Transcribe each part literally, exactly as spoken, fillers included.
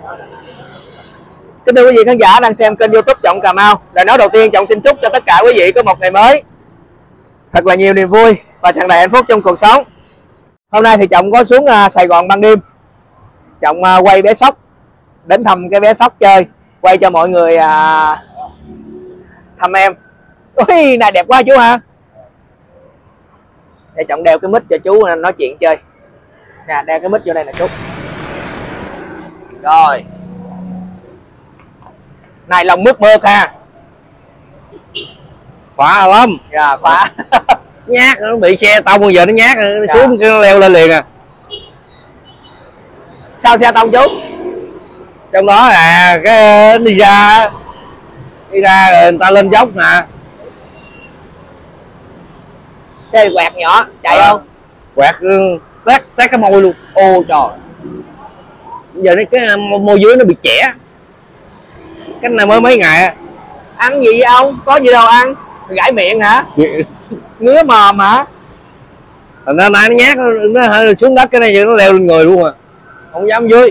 Kính thưa quý vị khán giả đang xem kênh YouTube Trọng Cà Mau. Lời nói đầu tiên Trọng xin chúc cho tất cả quý vị có một ngày mới thật là nhiều niềm vui và tràn đầy hạnh phúc trong cuộc sống. Hôm nay thì Trọng có xuống Sài Gòn ban đêm. Trọng quay bé Sóc, đến thăm cái bé Sóc chơi, quay cho mọi người à, thăm em. Ôi, này đẹp quá chú ha. Để Trọng đeo cái mic cho chú nói chuyện chơi. Nè, đeo cái mic vô đây nè chú. Rồi. Này lòng mướt mượt ha. Khóa lắm. Dạ, khóa. Nhát, nó bị xe tông bây giờ nó nhát, nó dạ. xuống nó leo lên liền à. Sao xe tông chú? Trong đó là cái đi ra đi ra rồi người ta lên dốc nè. Cái quẹt nhỏ chạy à, không? Quẹt tét tét cái môi luôn. Ô trời. Giờ cái môi dưới nó bị chẻ. Cái này mới mấy ngày. Ăn gì vậy ông? Có gì đâu ăn. Gãi miệng hả? Ngứa mồm hả? Thành ra nay nó nhát, nó hơi xuống đất cái này nó leo lên người luôn à. Không dám dưới.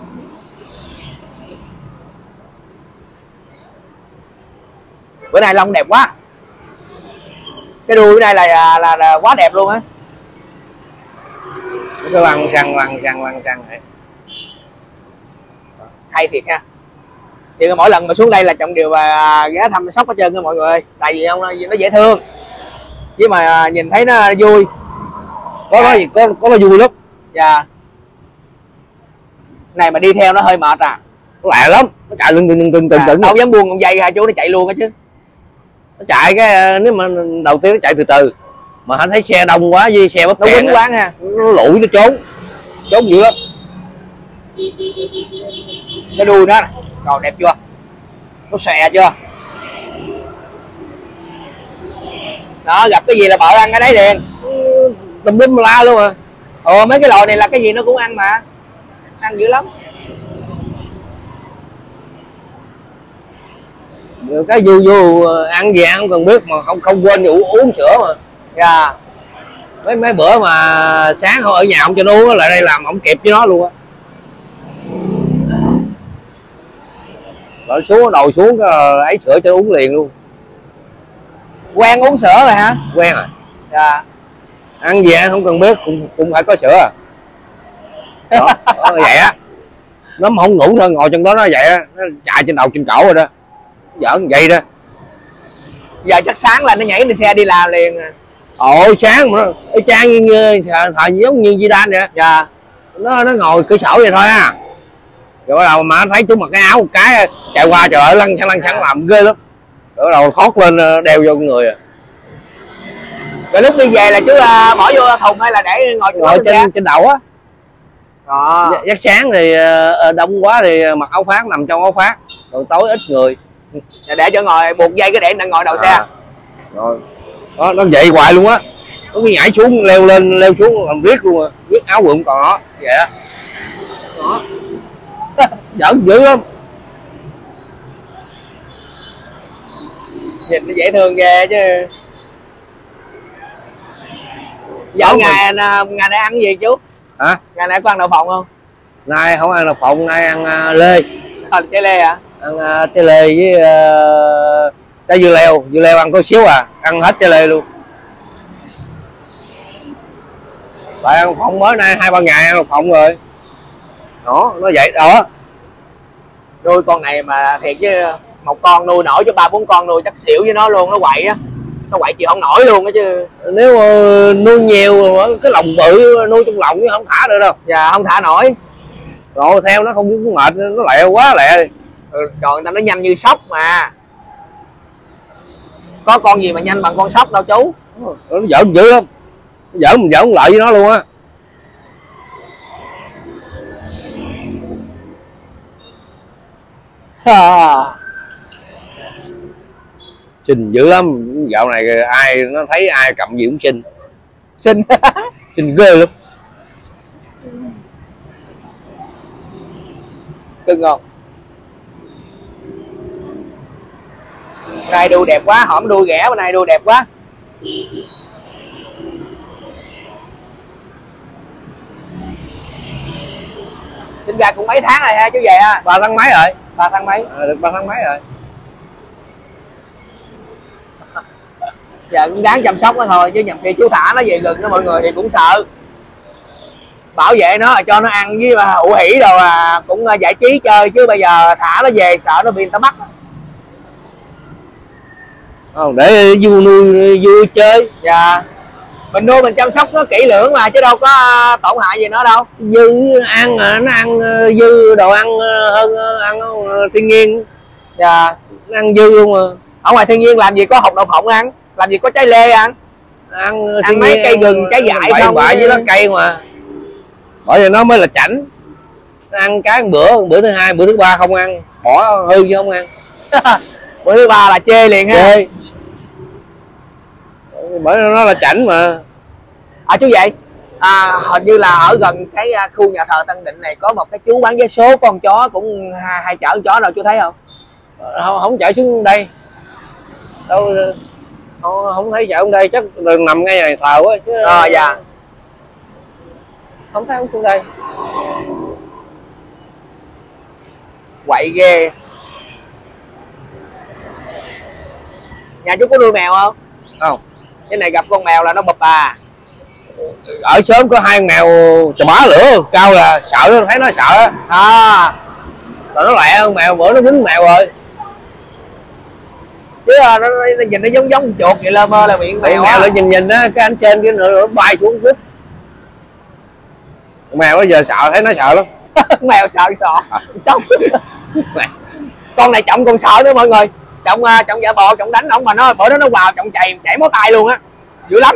Bữa nay lông đẹp quá. Cái đuôi bữa nay là là, là, là quá đẹp luôn á. Cái lăn xăng lăn xăng lăn xăng này. Hay thiệt ha. Thì mỗi lần mà xuống đây là Trọng đều và ghé thăm Sóc hết trơn nha mọi người ơi. Tại vì ông nó dễ thương. Chứ mà nhìn thấy nó vui. Có có gì có có nó vui lắm. Dạ. Này mà đi theo nó hơi mệt à. Nó lẹ lắm, nó chạy lưng từng từng từng từng. Không dám buông con dây hả chú, nó chạy luôn á chứ. Nó chạy cái nếu mà đầu tiên nó chạy từ từ. Mà anh thấy xe đông quá với xe bắp nó quýnh quá ha. Nó lủi nó trốn. Trốn dữ lắm. Cái đuôi nó nè. Rồi đẹp chưa? Nó xòe chưa? Đó, gặp cái gì là bợ ăn cái đấy liền. Tùm lum la luôn à. Ồ, mấy cái loại này là cái gì nó cũng ăn mà. Ăn dữ lắm. Cái vui vui ăn gì ăn không cần biết mà không không quên uống, uống sữa mà. Dạ. Mấy mấy bữa mà sáng không ở nhà không cho nó uống lại đây làm không kịp với nó luôn á. Rồi xuống đầu xuống cái ấy sữa cho uống liền luôn. Quen uống sữa rồi hả? Quen rồi. Dạ. Ăn gì ăn không cần biết cũng cũng phải có sữa à. Đó, đó vậy á. Nó mà không ngủ thôi ngồi trong đó nó vậy á, nó chạy trên đầu trên cổ rồi đó. Giỡn vậy đó. Giờ chắc sáng là nó nhảy lên xe đi làm liền à. Ôi sáng mà nó trang như, như thời giống như Di Đan vậy. Dạ. Nó nó ngồi cửa sổ vậy thôi à. Rồi bắt đầu mà thấy chú mặc cái áo một cái chạy qua trời ơi lăn xăng lăn xăng làm ghê lắm. Rồi bắt đầu thoát lên đeo vô người à. Rồi lúc đi về là chú uh, bỏ vô thùng hay là để ngồi, ngồi trên xe? Trên đầu á. Đó. Giấc sáng thì uh, đông quá thì mặc áo khoác nằm trong áo khoác. Rồi tối ít người. Để cho ngồi buộc dây cái để ngồi đầu à. Xe. Rồi. Đó nó vậy hoài luôn á. Nó cứ nhảy xuống leo lên leo xuống làm riết luôn à. Riết áo quần còn nó vậy đó. Đó. Giỡn dữ lắm. Nhìn nó dễ thương ghê chứ. Giờ ngày mình... ngày nay ăn gì chú? Hả? Ngày nay có ăn đậu phộng không? Nay không ăn đậu phộng, nay ăn uh, lê. À, trái lê hả? Ăn uh, trái lê với uh, trái dưa leo. Dưa leo ăn có xíu à, ăn hết trái lê luôn. Lại ăn phộng mới nay hai ba ngày ăn đậu phộng rồi. Đó, nó vậy đó. Nuôi con này mà thiệt chứ một con nuôi nổi cho ba bốn con nuôi chắc xỉu với nó luôn, nó quậy á. Nó quậy chịu không nổi luôn á chứ. Nếu mà nuôi nhiều cái lòng bự nuôi trong lòng chứ không thả được đâu. Dạ không thả nổi. Rồi theo nó không biết mệt, nó lẹ quá lẹ. Ừ, trời người ta nó nhanh như sóc mà. Có con gì mà nhanh bằng con sóc đâu chú. Nó giỡn dữ lắm. Nó giỡn mình giỡn lợi với nó luôn á. À. Xinh dữ lắm. Dạo này ai nó thấy ai cầm gì cũng xinh. Xinh. Xinh ghê lắm. Cưng không? Nay đuôi đẹp quá, hõm đuôi ghẻ bên này đuôi đẹp quá. Sinh ra cũng mấy tháng rồi ha chú về ha? Ba tháng mấy rồi. Ba tháng mấy? À, được ba tháng mấy rồi. Giờ cũng gắng chăm sóc nó thôi, chứ nhầm khi chú thả nó về rừng đó mọi người thì cũng sợ. Bảo vệ nó cho nó ăn với mà ủ hỉ rồi à, cũng giải trí chơi, chứ bây giờ thả nó về sợ nó bị người ta bắt. Không, để vui nuôi vui chơi. Dạ. Mình nuôi mình chăm sóc nó kỹ lưỡng mà, chứ đâu có tổn hại gì nó đâu. Dư ăn nó ăn dư đồ ăn hơn ăn thiên nhiên. Dạ. Nó ăn dư luôn mà. Ở ngoài thiên nhiên làm gì có hột đậu phộng ăn, làm gì có trái lê ăn. Ăn, ăn mấy cây gừng trái dại không bậy với lá cây mà. Bởi vì nó mới là chảnh. Nó ăn cái một bữa, bữa thứ hai, bữa thứ ba không ăn, bỏ hư chứ không ăn. Bữa thứ ba là chê liền ha. Chê. Bởi nó là chảnh mà. À chú vậy, à, hình như là ở gần cái khu nhà thờ Tân Định này có một cái chú bán vé số con chó cũng hay, hay chở chó đâu chú thấy không? Không, không chở xuống đây đâu, không, không thấy chở xuống đây, chắc đừng nằm ngay này thờ quá chứ. À, dạ. Không thấy không xuống đây. Quậy ghê. Nhà chú có nuôi mèo không? Không. Cái này gặp con mèo là nó bập à. Ở sớm có hai con mèo chà bá lửa cao là sợ, nó thấy nó sợ à. Rồi nó lẹ hơn mèo, bữa nó dính mèo rồi. Chứ nó, nó, nó nhìn nó giống giống chuột vậy, lơ mơ là miệng mèo. Mèo lại nhìn nhìn á, cái anh trên cái nữa nó bay xuống vít. Mèo bây giờ sợ, thấy nó sợ lắm. Mèo sợ sợ xong. Con này trọng còn sợ nữa mọi người. Trọng trọng giả bộ, trọng đánh ổng mà nó bữa đó nó vào trọng chảy chảy máu tay luôn á, dữ lắm.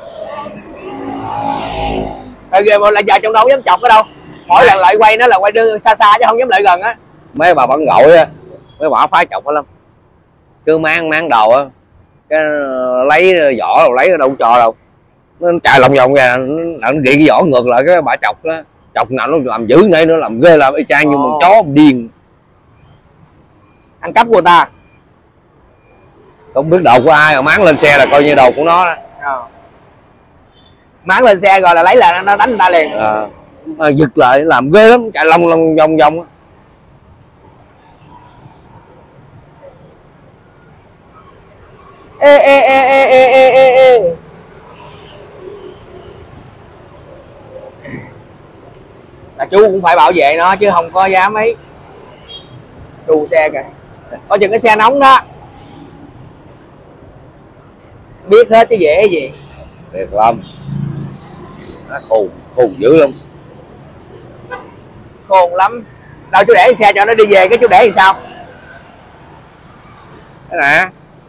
Rồi ghê mà là giờ trong đâu dám chọc ở đâu, mỗi lần lại quay nó là quay đưa xa xa chứ không dám lại gần á. Mấy bà bận gội á, mấy bà phái chọc lắm, cứ mang mang đồ á, cái lấy vỏ lấy ở đâu cho đâu, nó chạy lòng vòng kìa, nó ghi cái vỏ ngược lại cái bà chọc đó, chọc nào nó làm dữ này nữa, làm ghê, làm y chang như một chó điên. Ăn cắp của người ta, không biết đồ của ai mà máng lên xe là coi như đồ của nó đó. À. Máng lên xe rồi là lấy lại nó đánh người ta liền. À, à, giật lại làm ghê lắm, chạy lòng lòng vòng vòng. Ê ê ê ê ê ê ê ê. Là chú cũng phải bảo vệ nó chứ không có dám ấy. Đu xe kìa, coi chừng cái xe nóng đó. Biết hết chứ dễ gì. Thiệt lắm. Nó khùng, khùng dữ lắm. Khôn lắm. Đâu chú để xe cho nó đi về, cái chú để thì sao? Cái nè.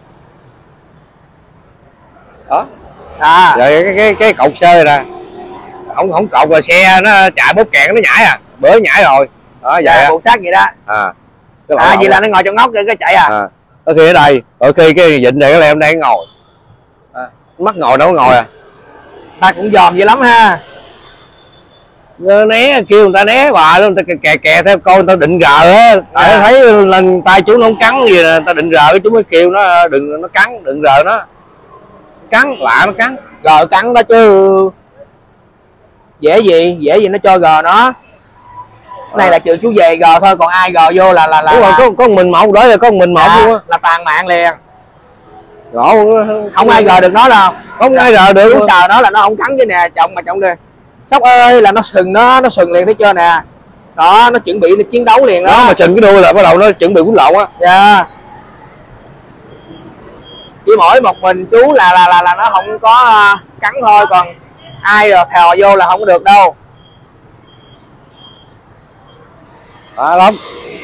Đó. À. Rồi cái cái cái cột xơ nè. Không không cột là xe nó chạy bóp kẹt nó nhảy à. Bữa nhảy rồi. Đó vậy. Dạ, cuộn sắt vậy đó. À. À vậy là nó ngồi trong nóc cái chạy à. À. Có khi ở đây, đôi khi cái vịnh này cái em đang ngồi. À. Mắc ngồi đâu có ngồi à. Ta cũng dòm dữ lắm ha. Né kêu người ta né bà luôn, người ta kè kè theo coi người ta định rờ á, tại à. Thấy lần tay chú nó không cắn gì là người ta định rờ, chú mới kêu nó đừng nó cắn, đừng rờ nó cắn, lạ nó cắn, Gờ cắn đó chứ dễ gì, dễ gì nó cho gờ nó. Cái này à. Là trừ chú về gờ thôi, còn ai gờ vô là là là, đúng rồi, có có mình một đó là có mình một à, luôn á, là tàn mạng liền. Rõ, không, không ai gờ được nó đâu, không ai gờ được. Chú sờ nó là nó không cắn cái nè, chồng mà chồng đi Sóc ơi là nó sừng nó nó sừng liền thấy chưa nè. Đó, nó chuẩn bị nó chiến đấu liền đó. Đó mà sừng cái đuôi là bắt đầu nó chuẩn bị quýnh lộn á. Dạ. Chỉ mỗi một mình chú là là là, là nó không có uh, cắn thôi, còn ai rồi thò vô là không có được đâu. À lắm.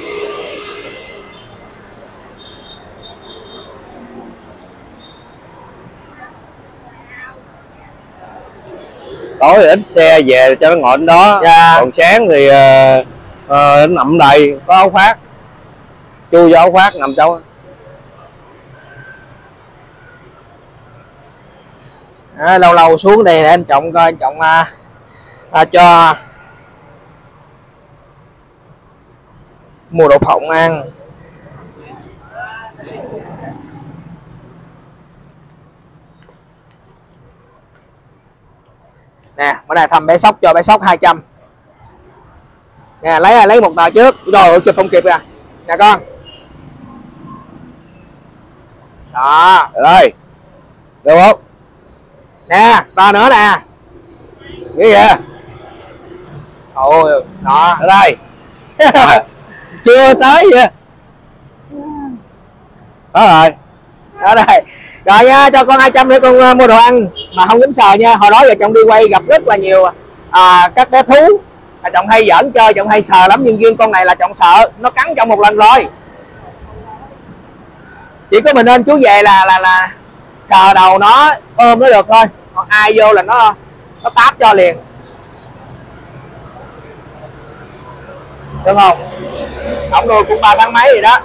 Tối ít xe về cho nó ngồi đến đó. Dạ. Còn sáng thì uh, uh, nằm đầy có áo khoác, chui vô áo khoác nằm trong. À, lâu lâu xuống đây để anh Trọng coi, anh Trọng uh, uh, cho mua đậu phộng ăn. Nè, bữa nay thăm bé Sóc cho bé Sóc hai trăm. nè, lấy lấy một tờ trước. Rồi ơi, chụp không kịp à nè con. Đó rồi được không nè, tờ nữa nè, cái kìa. ôi đó Ở đây chưa tới vậy đó rồi. Ở đây rồi nha, cho con hai trăm để con uh, mua đồ ăn mà không dám sờ nha. Hồi đó giờ Trọng đi quay gặp rất là nhiều à, các bé thú à, Trọng hay giỡn chơi, Trọng hay sờ lắm, nhưng riêng con này là Trọng sợ nó cắn Trọng một lần rồi. Chỉ có mình nên chú về là là là sờ đầu nó, ôm nó được thôi, còn ai vô là nó nó táp cho liền, được không? Ổng nuôi cũng ba tháng mấy gì đó,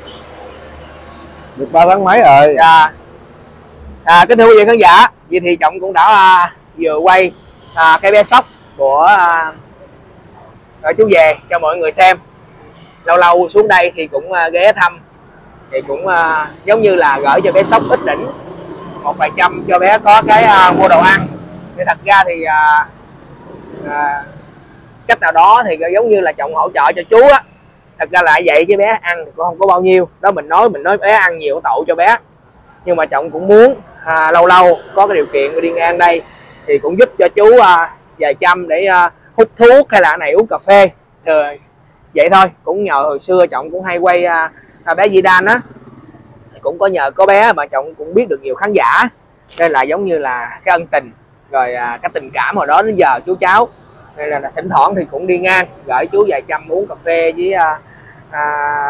được ba tháng mấy rồi. à, à kính thưa quý vị khán giả, vậy thì Trọng cũng đã à, vừa quay à, cái bé sóc của à, chú về cho mọi người xem. Lâu lâu xuống đây thì cũng à, ghé thăm, thì cũng à, giống như là gửi cho bé sóc ít đỉnh một vài trăm cho bé có cái à, mua đồ ăn. Thì thật ra thì à, à, cách nào đó thì giống như là Trọng hỗ trợ cho chú á. Thật ra là vậy chứ bé ăn thì cũng không có bao nhiêu đó, mình nói mình nói bé ăn nhiều tội cho bé, nhưng mà Trọng cũng muốn à, lâu lâu có cái điều kiện đi ngang đây thì cũng giúp cho chú à, vài trăm để à, hút thuốc hay là này uống cà phê. Rồi vậy thôi, cũng nhờ hồi xưa Trọng cũng hay quay à, à, bé Zidane á, cũng có nhờ có bé mà Trọng cũng biết được nhiều khán giả, nên là giống như là cái ân tình rồi à, cái tình cảm hồi đó đến giờ chú cháu, nên là, là thỉnh thoảng thì cũng đi ngang gửi chú vài trăm uống cà phê với à, à,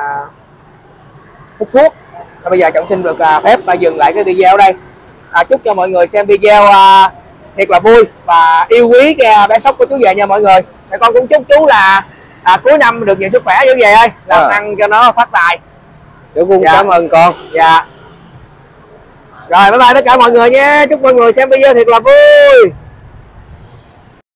hút thuốc. À, bây giờ Trọng xin được à, phép à, dừng lại cái video đây. À, chúc cho mọi người xem video à, thiệt là vui và yêu quý cái à, bé sóc của chú về nha mọi người. Thì con cũng chúc chú là à, cuối năm được nhiều sức khỏe chú về ơi, làm à. ăn cho nó phát tài. Chú cũng dạ. Cảm ơn con. Dạ. Rồi bye bye tất cả mọi người nhé, chúc mọi người xem video thiệt là vui.